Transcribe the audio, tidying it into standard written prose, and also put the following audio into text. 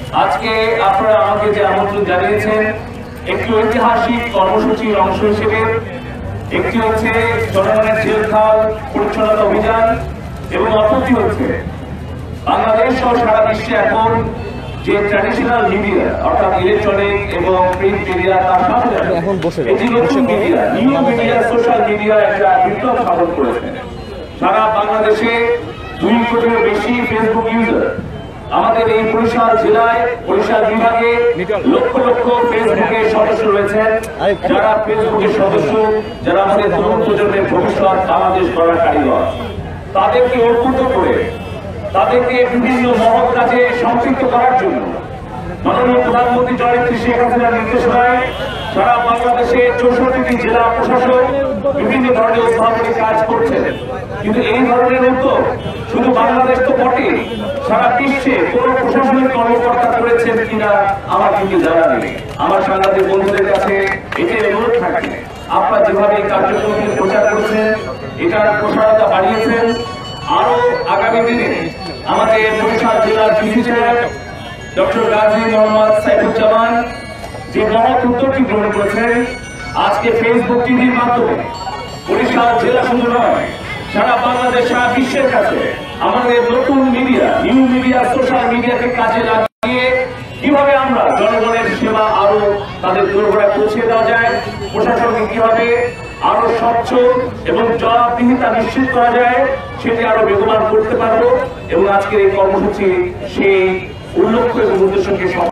আজকে আপনারা আমাকে যে আমন্ত্রণ জানিয়েছেন একটি ঐতিহাসিক কর্মসূচির অংশ হিসেবে, একটি হচ্ছে জনগণের জেলখাল পরিচ্ছন্নতা অভিযান এবং অপরটি হচ্ছে বাংলাদেশ সহ সারা বিশ্বে এখন যে ট্র্যাডিশনাল মিডিয়া অর্থাৎ ইলেকট্রনিক এবং প্রিন্ট মিডিয়া, তার সাথে এই যে নতুন media, new media, social media একটা বিপ্লব সাধন করেছে। সারা বাংলাদেশে 2 কোটিরও বেশি ফেসবুক ইউজার, আমাদের এই বরিশাল জেলায়, বরিশাল বিভাগে লক্ষ লক্ষ ফেসবুকের সদস্য রয়েছেন, যারা ফেসবুকের সদস্য, যারা আমাদের তরুণ প্রজন্মের ভবিষ্যৎ বাংলাদেশ গড়ার কারিগর। তাদেরকে ঐক্যবদ্ধ করে তাদেরকে বিভিন্ন মহৎ কাজে সম্পৃক্ত করার জন্য মাননীয় প্রধানমন্ত্রী জননেত্রী শেখ হাসিনার নির্দেশনায় সারা বাংলাদেশে 64টি জেলা প্রশাসক বিভিন্ন ধরনের উদ্ভাবনী কাজ করছেন। কিন্তু এই ধরনের উদ্যোগ শুধু বাংলাদেশ তো বটে, সারা বিশ্বে কোন প্রশাসনিক কর্মকর্তা করেছেন কিনা আমার কিন্তু জানা নেই। আমার সাংবাদিক বন্ধুদের কাছে এটাই অনুরোধ থাকবে, আপনারা যেভাবে এই কার্যক্রমকে প্রচার করছেন, এটার প্রসারতা বাড়িয়েছেন, আরো আগামী দিনে আমাদের বরিশাল জেলার ডিসি সাহেব ডক্টর গাজী মোহাম্মদ সাইফুজ্জামান যে মহৎ উদ্যোগটি গ্রহণ করেছেন, আজকে ফেসবুক টিভির মাধ্যমে বরিশাল জেলা শুধু নয়, সারা বাংলাদেশ, সারা বিশ্বের কাছে আমাদের নতুন মিডিয়া, নিউ মিডিয়া, সোশ্যাল মিডিয়াকে কাজে লাগিয়ে কিভাবে আমরা জনগণের সেবা আরো তাদের দোরগোড়ায় পৌঁছে দেওয়া যায়, প্রশাসনকে কিভাবে আরো স্বচ্ছ এবং জবাবদিহিতা নিশ্চিত করা যায়, সেটি আরো বেগবান করতে পারবো। এবং আজকের এই কর্মসূচি সেই উল্লেখ্য এবং উদ্দেশ্যকে